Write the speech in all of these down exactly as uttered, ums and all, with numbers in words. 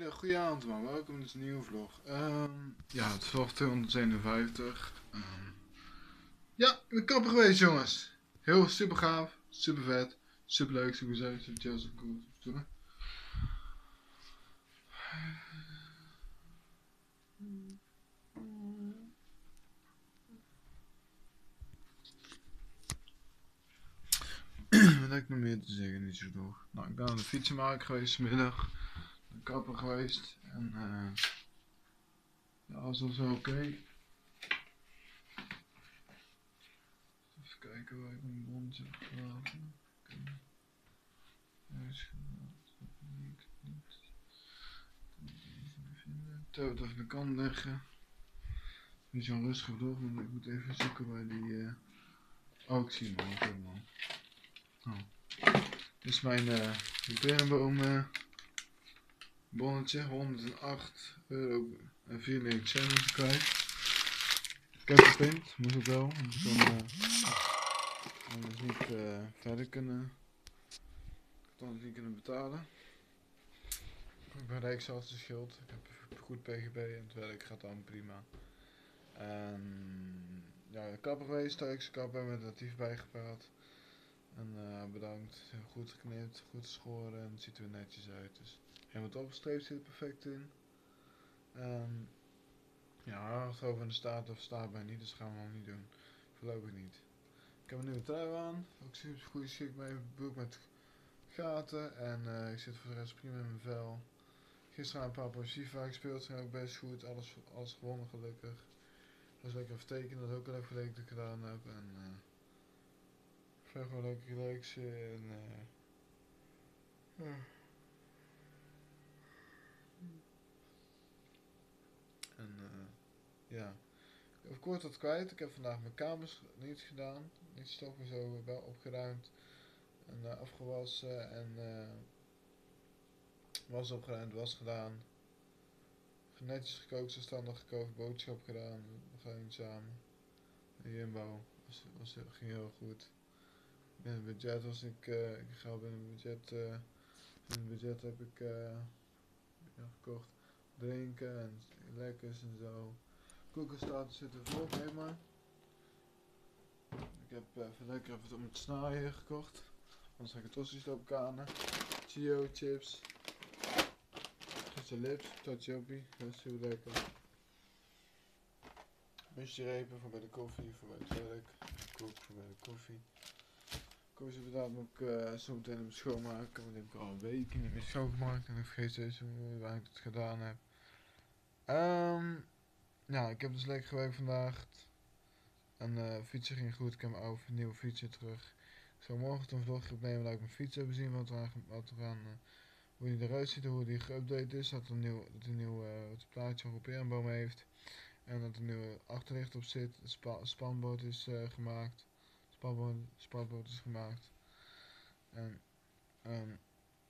Ja, goedenavond man, welkom in deze nieuwe vlog. Um, ja, het is vlog tweehonderdzevenenvijftig. Um, ja, ik ben kapper geweest jongens. Heel super gaaf, super vet, super leuk, super gezellig, super chill, super cool, super stoer. Wat heb ik nog meer te zeggen, niet zo door. Nou, ik ben aan de fietsenmaker geweest vanmiddag. De kapper geweest en uh, ja, alles was wel oké. Okay. Even kijken waar ik mijn bondje heb gelaten. Okay. Huis gelaten, niet, niet. Touw het even aan de kant leggen. Niet zo rustig door, want ik moet even zoeken waar die. Uh... Oh, ik zie hem al helemaal. Oh. Dit is mijn uh, berenboom uh, bonnetje, honderdacht euro en vierennegentig cent is kwijt. Ik heb gepint, moet ook wel, want ik kan uh, anders niet uh, verder kunnen, ik kan het niet kunnen betalen. Ik ben rijkswaterstaat schuld, ik heb goed P G B en het werk gaat dan prima. En ja, de kapper geweest, Turkse kapper met het dief bijgepraat. En uh, bedankt, heel goed geknipt, goed geschoren en het ziet er weer netjes uit. Dus helemaal opgestreept, zit er perfect in. En ja, hard over in de staat of staat bij niet, dus gaan we nog niet doen. Voorlopig niet. Ik heb een nieuwe trui aan, ook super goede schik mee, broek met gaten en uh, ik zit voor de rest prima in mijn vel. Gisteren een paar positieve gespeeld, zijn ook best goed, alles, alles gewonnen gelukkig. Dat is lekker even tekenen, dat is ook al even leuk dat ik gedaan heb. En uh, verder gewoon lekker relaxen en uh, ja. En uh, ja, ik heb kort wat kwijt. Ik heb vandaag mijn kamers niet gedaan, niet stoppen zo, wel opgeruimd en uh, afgewassen en uh, was opgeruimd, was gedaan. Netjes gekookt, zelfstandig gekookt, boodschap gedaan, we gaan samen. De inbouw was, was, ging heel goed. Binnen het budget was ik, uh, ik ga binnen het budget, uh, binnen het budget heb ik uh, ja, gekocht drinken en lekkers en zo. Koekenstaat zit er vol bij me. Ik heb uh, even lekker even om het snijden gekocht. Anders ga ik het tossies lopen kanen. Chio chips. Gisteren lips, tachoppie, dat is heel lekker. Musjerepen voor bij de koffie, voor bij het werk. Koek voor bij de koffie. Koffie moet ik uh, zo meteen hem schoonmaken, want ik heb al een week niet meer schoongemaakt en ik vergeet steeds hoe waar ik het gedaan heb. Um, ja, ik heb dus lekker gewerkt vandaag. En uh, fietsen ging goed, ik heb mijn oude nieuwe fietsje terug. Ik zal morgen een vlogje opnemen dat ik mijn fiets heb gezien, wat er wat er aan, uh, hoe die eruit ziet, hoe die geüpdate is, dat er een nieuw, dat een nieuw uh, het plaatje van perenboom heeft. En dat er een nieuwe achterlicht op zit, het spa, spanboord is uh, gemaakt. Spanboord, spanboord is gemaakt. En, um,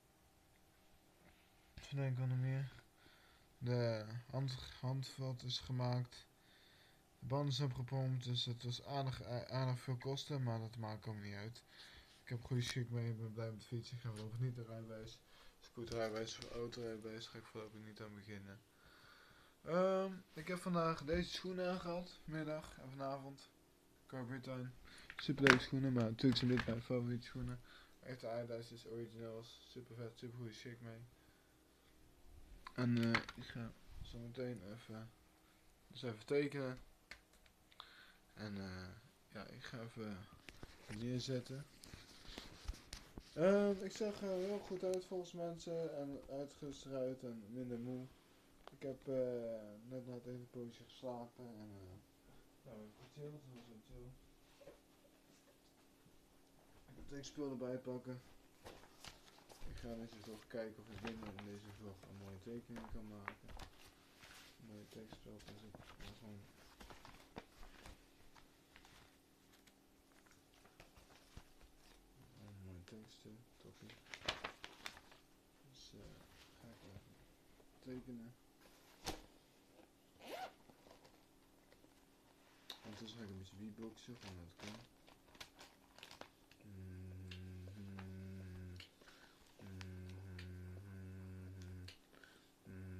wat denk ik nog meer? De hand, handvat is gemaakt. De banden zijn gepompt, dus het was aardig, aardig veel kosten, maar dat maakt ook niet uit. Ik heb goede schik mee, ik ben blij met fietsen, ik ga voorlopig niet de rijbewijs. Scooterrijbewijs of autorijbewijs ga ik voorlopig niet aan beginnen. Um, ik heb vandaag deze schoenen aangehad, vanmiddag en vanavond. Carbertine. Super leuke schoenen, maar natuurlijk zijn dit mijn favoriete schoenen. Echt de Adidas originals, super vet, super goede chic mee. En uh, ik ga zo meteen even, dus even tekenen. En uh, ja, ik ga even neerzetten. Uh, ik zag er heel goed uit volgens mensen en uitgerust eruit en minder moe. Ik heb uh, net na het eten poosje geslapen en uh, nou, ik heb gechilld, dat was wel chill. Ik heb twee spullen erbij pakken. Ik ga netjes nog kijken of ik binnen in deze vlog een mooie tekening kan maken. Een mooie tekstspel, dus ik ga gewoon. Een mooie teksten, toppie. Dus uh, ga ik even tekenen. Ondertussen ga ik een beetje beatboxen, gewoon dat kan. Mm-hmm. Mm-hmm. Mm-hmm.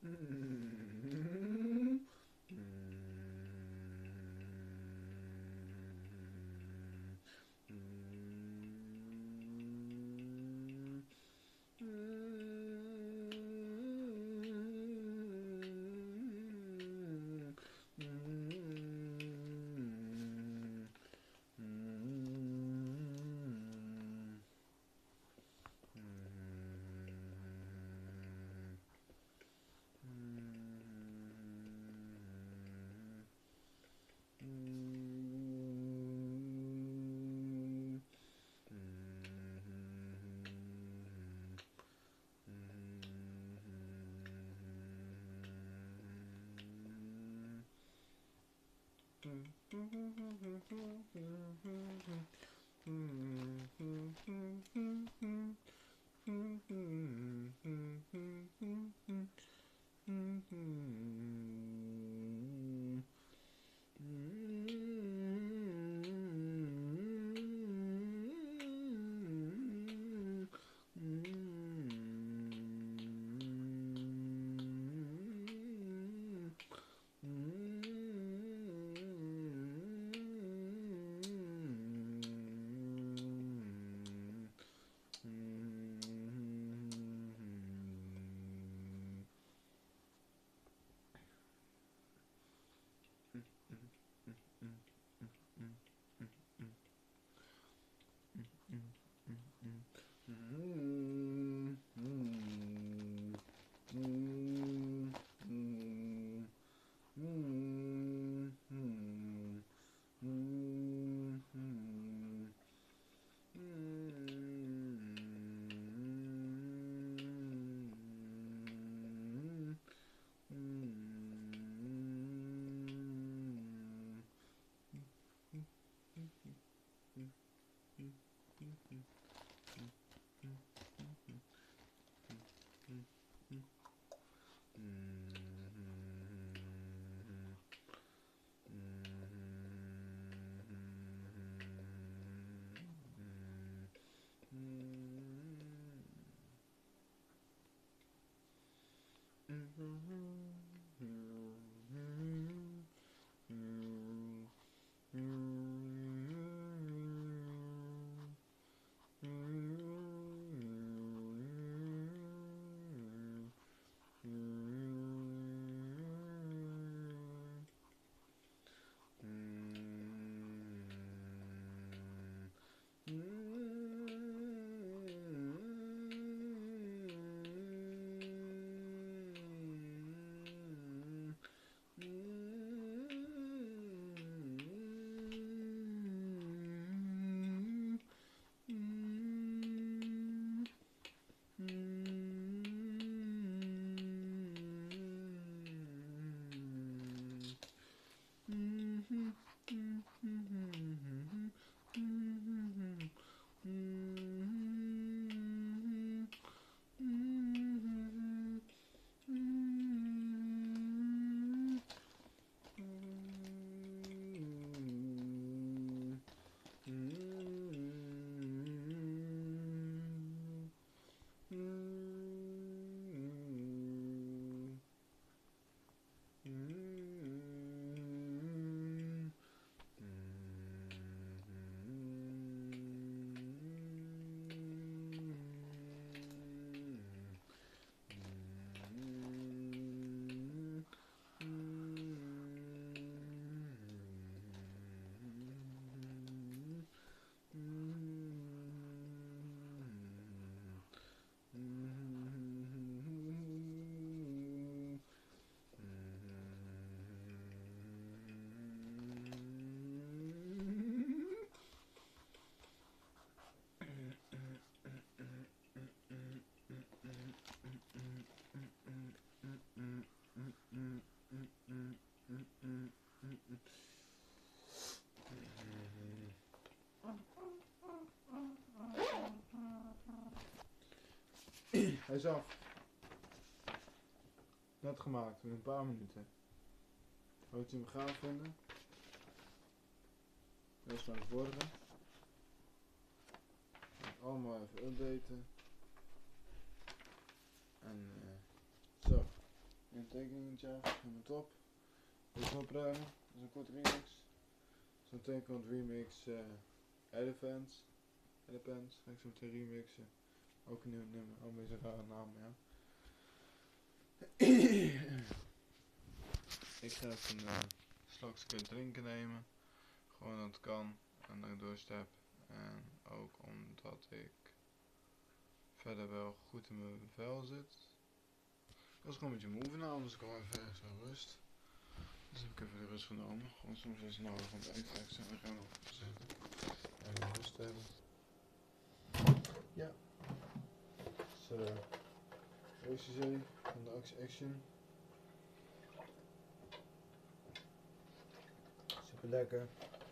Hij is af. Net gemaakt, in een paar minuten. Hoort je hem gaaf vinden? Eerst naar voren. Allemaal even updaten. En uh, zo. tekeningetje af, helemaal top. Even opruimen, dat is een korte remix. Zometeen komt remix uh, Elephants. Elephants, ga ik zo meteen remixen. Ook een nieuw nummer, oh een beetje een rare naam, ja. Ik ga even een uh, slokje drinken nemen. Gewoon dat het kan en dat ik doorstep. En ook omdat ik verder wel goed in mijn vel zit. Ik was gewoon een beetje moe vanavond, dus ik kwam even ergens aan rust. Dus heb ik even de rust genomen. Gewoon soms is het nodig om het even te zijn. Dan gaan we nog zitten. Even rust hebben. Ja. Zo. O C C van de Axe Action. Super lekker.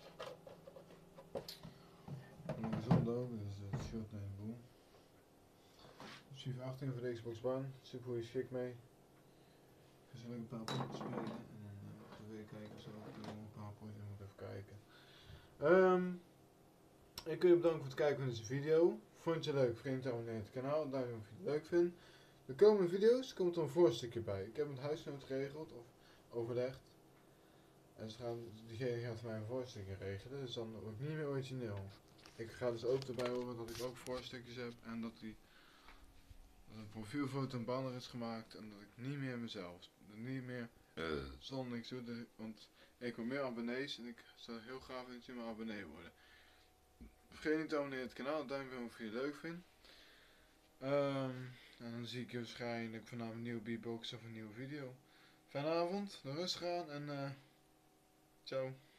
En gezond ook, dus het short naar de boel. Super achttien voor de Xbox One. Super goede schik mee. Ik ga zo lekker een paar potjes spelen. En dan uh, ga ik weer kijken of zo. Ik doe een paar potjes en moet even kijken. Um, ik wil je bedanken voor het kijken van deze video. Vond je het leuk? Vergeet niet te abonneren op het kanaal. Duimpje of je het leuk vindt. De komende video's komt er een voorstukje bij. Ik heb met huisgenoot geregeld of overlegd. En ze gaan, diegene gaat voor mij een voorstukje regelen. Dus dan ook niet meer origineel. Ik ga dus ook erbij horen dat ik ook voorstukjes heb. En dat die dat een profielfoto en banner is gemaakt. En dat ik niet meer mezelf. Niet meer uh. zonder niks doe. Want ik wil meer abonnees. En ik zou heel graag dat jullie mijn abonnee worden. Vergeet niet te abonneren op het kanaal. Duimpje omhoog of je het leuk vindt. Um, en dan zie ik je waarschijnlijk vanavond een nieuwe beatbox of een nieuwe video. Fijne avond, naar rust gaan en uh, ciao.